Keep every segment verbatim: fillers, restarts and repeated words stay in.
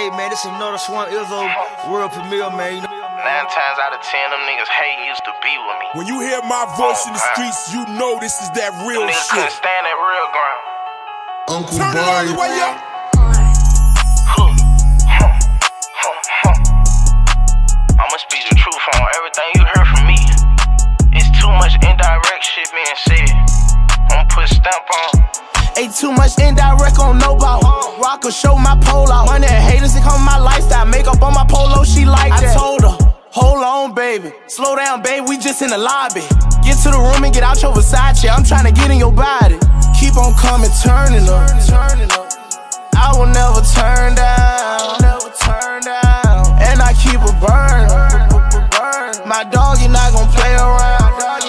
Hey man, this another Swamp Izzo world premiere, man. You know? Nine times out of ten, them niggas hate used to be with me. When you hear my voice oh, in the God. streets, you know this is that real them niggas shit. couldn't stand that real ground. Uncle Turn it all the way up. I'ma speak the truth on everything you heard from me. It's too much indirect shit being said. I'ma put a stamp on. Ain't too much indirect on no bout. Rock or show my pole out. Money and haters, it come my lifestyle. Makeup on my polo, she like that. I told her, hold on, baby. Slow down, baby, we just in the lobby. Get to the room and get out your Versace. I'm trying to get in your body. Keep on coming, turning up. I will never turn down. And I keep a burn. My dog, you not gon' play around.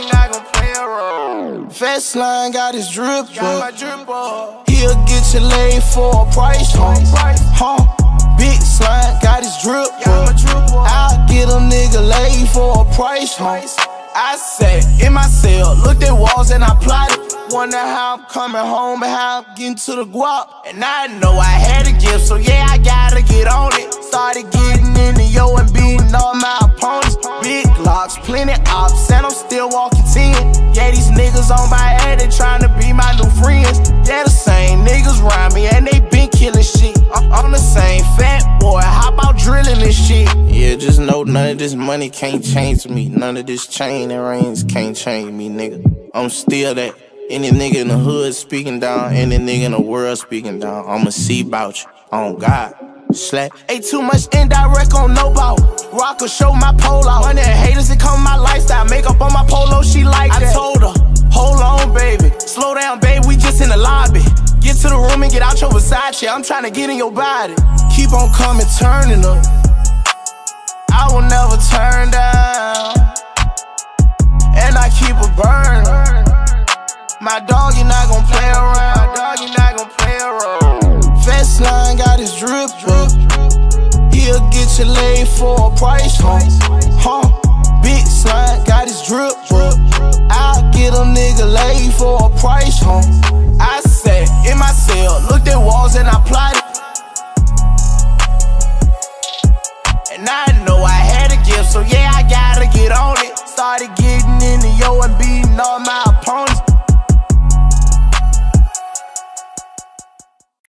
Fast line got his drip up. He'll get you laid for a price, huh? huh? Big slime got his drip up. I'll get a nigga laid for a price, huh? I sat in my cell, looked at walls and I plotted. Wonder how I'm coming home and how I'm getting to the guap. And I know I had a gift, so yeah, I gotta get on it. Started getting into yo and beating all my opponents. Big locks, plenty ops, and I'm still walking ten. Yeah, these niggas on my head, they tryna be my new friends. Yeah, the same niggas around me, and they been killing shit. I'm the same fat boy, how about drilling this shit? Yeah, just know none of this money can't change me. None of this chain and rings can't change me, nigga. I'm still that. Any nigga in the hood speaking down, any nigga in the world speaking down, I'ma see about you, on God. Slack. Ain't too much indirect on no bout. Rock or show my pole out. Money and haters, it come my lifestyle. Makeup on my polo, she like that. I told her, hold on, baby. Slow down, baby, we just in the lobby. Get to the room and get out your Versace. I'm trying to get in your body. Keep on coming, turning up. I will never turn down. And I keep a burn. My dog, you not gon' play around. My dog, you not gon' play around. Fast line got his drip up. He'll get you laid for a price, huh? huh? Big slime got his drip up. I'll get a nigga laid for a price, huh? I sat in my cell, looked at walls and I plotted. And I know I had a gift, so yeah, I gotta get on it. Started getting into yo and beating all my opponents.